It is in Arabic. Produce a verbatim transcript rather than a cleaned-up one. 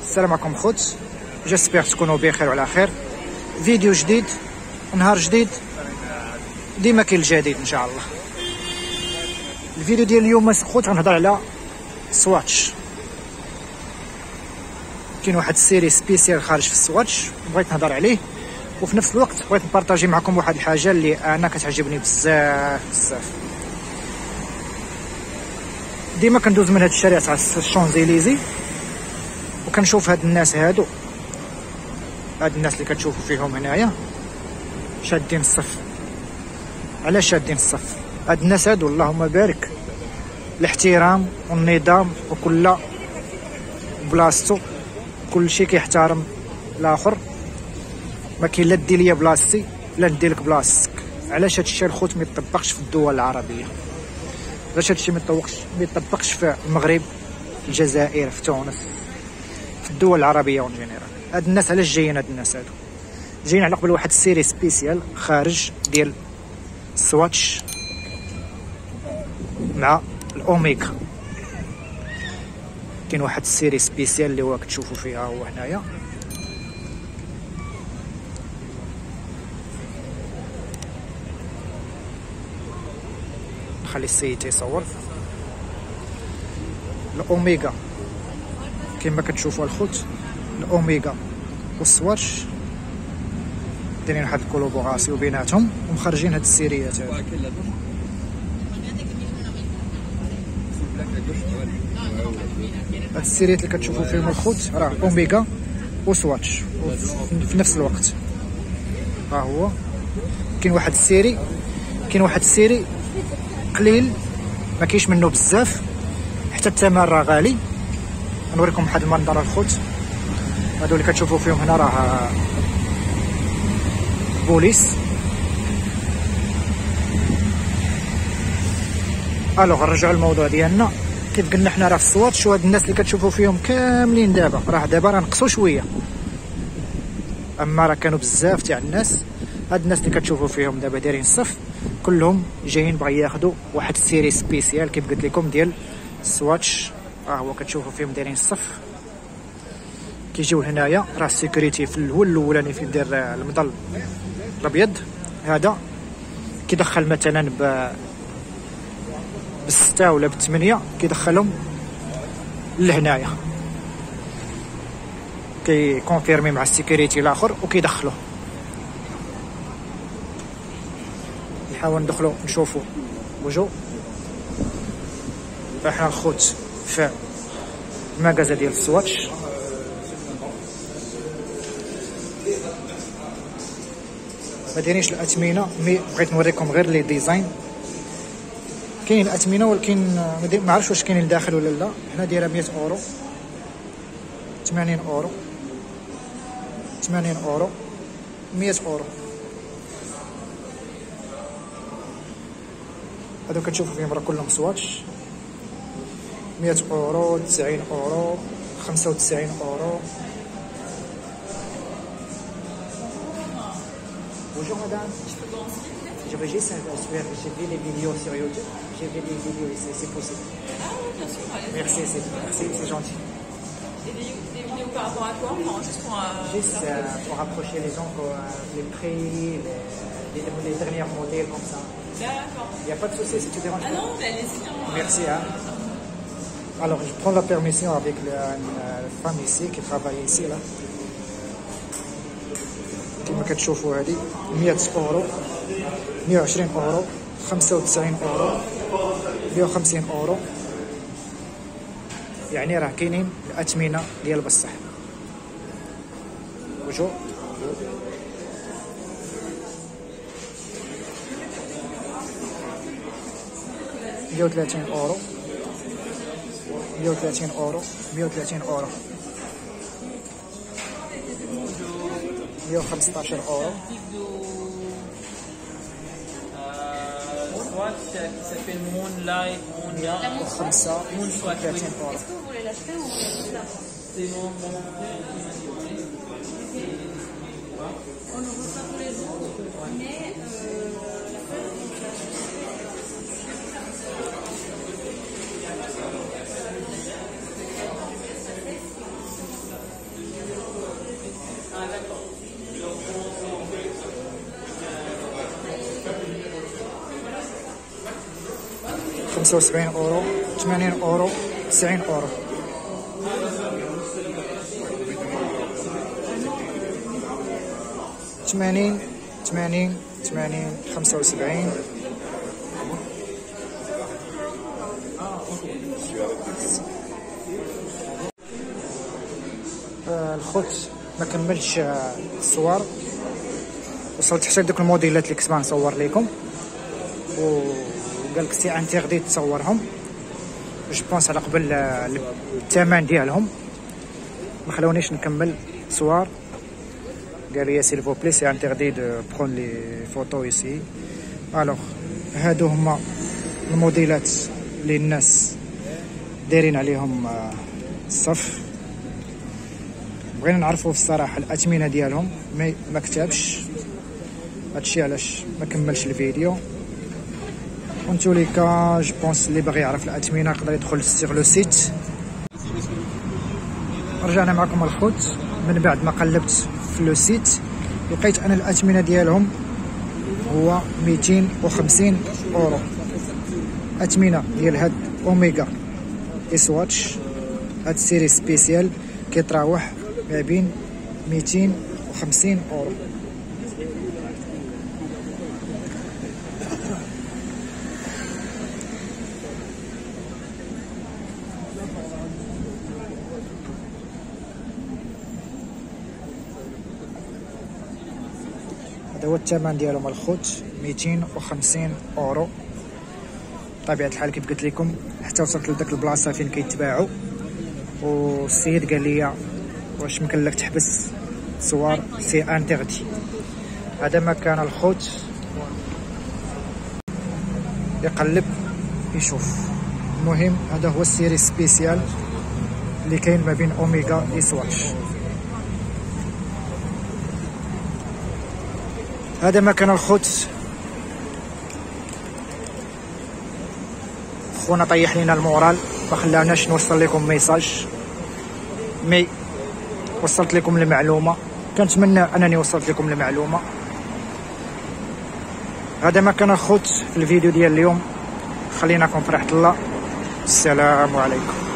السلام عليكم خوت، جيسبيغ تكونوا بخير وعلى خير. فيديو جديد، نهار جديد، ديما كاين الجديد ان شاء الله. الفيديو ديال اليوم خوت غنهضر على سواتش. كاين واحد السيري سبيسيال خارج في السواتش بغيت نهضر عليه، وفي نفس الوقت بغيت نبارطاجي معكم واحد الحاجه اللي انا كتعجبني بزاف بزاف. ديما كندوز من هاد الشارع تاع الشونزيليزي وكنشوف هاد الناس هادو، هاد الناس اللي كتشوفوا فيهم هنايا شادين الصف. علاش شادين الصف؟ هاد الناس هادو اللهم بارك الاحترام والنظام، وكل بلاصتو، كل شيء كيحترم الاخر. ما كاين لا دير ليا بلاصتي لا ندير لك بلاصتك. علاش هادشي الخوت ما يطبقش في الدول العربيه؟ علاش هادشي ما يطبقش ما يطبقش في المغرب، في الجزائر، في تونس، في الدول العربيه اون جينيرال؟ هاد الناس علاش جايين؟ هاد الناس هادو جايين على قبل واحد السيري سبيسيال خارج ديال سواتش مع الاوميغا. كاين واحد السيري سبيسيال اللي هو كتشوفوا فيها هو هنايا. نخلي السيد تيصور. الاوميغا كما كتشوفوا الخوت، الاوميغا والسواتش دايرين واحد الكولابوراسيون بيناتهم ومخرجين هاد السيريات هادو. هاد السيريات اللي كتشوفوا فيهم الخوت راه اوميغا وسواتش في نفس الوقت. ها هو كاين واحد السيري كاين واحد السيري قليل، ما كاينش منه بزاف، حتى الثمن راه غالي. نوريكم واحد المنظر الخوت. هادو اللي كتشوفوا فيهم هنا راه بوليس. الوغ نرجعوا للموضوع ديالنا. كيف قلنا حنا راه في السواتش، وهاد الناس اللي كتشوفوا فيهم كاملين دابا راه دابا راه نقصوا شويه، اما راه كانوا بزاف تاع الناس. هاد الناس اللي كتشوفوا فيهم دابا دايرين الصف كلهم جايين بغا ياخذوا واحد السيري سبيسيال كيف قلت لكم ديال السواتش. ها هو كتشوفوا فيهم دايرين الصف، كيجيو هنايا. راه السيكوريتي في الاول الاولاني في دير المظل الابيض هذا كيدخل مثلا ب بالستة ولا بالثمانية، كيدخلهم لهنايا، كيكونفيرمي مع السيكوريتي الاخر وكيدخلوه. نحاول ندخلو نشوفو وجو. احنا الخوت في المغازا ديال السواتش. ما دايرينش الاثمنه، مي بغيت نوريكم غير لي ديزاين. كاين الاثمنه ولكن ما عرفتش واش كاينين لداخل ولا لا. هنا دايره مية اورو، ثمانين اورو، ثمانين اورو، مية اورو. هادو كتشوفوا فيهم راه كلهم سواتش. مية اورو، تسعين اورو، خمسة وتسعين اورو. Bonjour madame, j'aurais juste un souhait, j'ai vu les vidéos sur YouTube, j'ai vu des vidéos ici, c'est possible. Ah oui, bien sûr. Allez. Merci, c'est merci, c'est gentil. Des vidéos, des vidéos par rapport à quoi? Enfin, juste pour... Euh, juste euh, pour rapprocher les gens, pour, euh, les prix, les, les, les derniers modèles comme ça. D'accord. Il n'y a pas de souci si tu déranges ah pas. non, mais allez-y. Hein, Merci. euh, Hein. Alors, je prends la permission avec la, une femme ici qui travaille ici, là. كما كتشوفوا هذه مية اورو، مية وعشرين اورو، خمسة وتسعين اورو، مية وخمسين اورو. يعني راه كاينين الاثمنه ديال بصح. وجو مية وثلاثين اورو، مية وثلاثين اورو، مية وثلاثين اورو، مية وخمسطاش اورو. qui s'appelle Moonlight, Moonlight, وخمسة وثلاثين اورو. Est-ce que vous voulez l'acheter ou là? c'est mon mon frère qui m'a dit. On ouvre ça tous les jours, mais euh, la feuille, on peut l'acheter. خمسة وسبعين اورو، ثمانين اورو، تسعين اورو. ثمانين ثمانين ثمانين خمسة وسبعين. الخوت ما كملش الصور، وصلت حتى لدوك الموديلات اللي كنت نصور لكم، وقال لك سي انتيغدي تصورهم. جو بونس على قبل الثمن ديالهم ما خلونيش نكمل صور. قال لي سيل فو بلي سي انتيغدي دو برون لي فوتو ايسي. الوغ هادو هما الموديلات اللي الناس دايرين عليهم الصف. بغينا نعرفوا في الصراحه الاثمنه ديالهم، مي ما كتبش، هادشي علاش ما كملش الفيديو. وانتو ليكا جو بونس اللي باغي يعرف الاثمنه يقدر يدخل سيغ لو سيت. رجعنا معكم الخوت من بعد ما قلبت في لو سيت، لقيت انا الاثمنه ديالهم هو ميتين وخمسين اورو. اثمنه ديال هاد اوميغا اس واتش، هاد السيري سبيسيال كيتراوح ما بين ميتين وخمسين اورو. هذا هو الثمن ديالهم الخوت، ميتين وخمسين اورو. بطبيعة الحال كيف قلت لكم حتى وصلت لداك البلاصه فين كيتباعوا، والسيد قال لي واش يمكن لك تحبس صور، سي انتيغدي. هذا مكان الخوت يقلب يشوف. المهم هذا هو السيري سبيسيال اللي كاين ما بين اوميغا اس واتش. هذا مكان الخوت. خونا طيح لينا المورال، ما خلاناش نوصل لكم ميساج، مي وصلت لكم المعلومه. كنتمنى انني وصلت لكم المعلومه. هذا ما كان الخوت في الفيديو ديال اليوم. خليناكم في رحمه الله. السلام عليكم.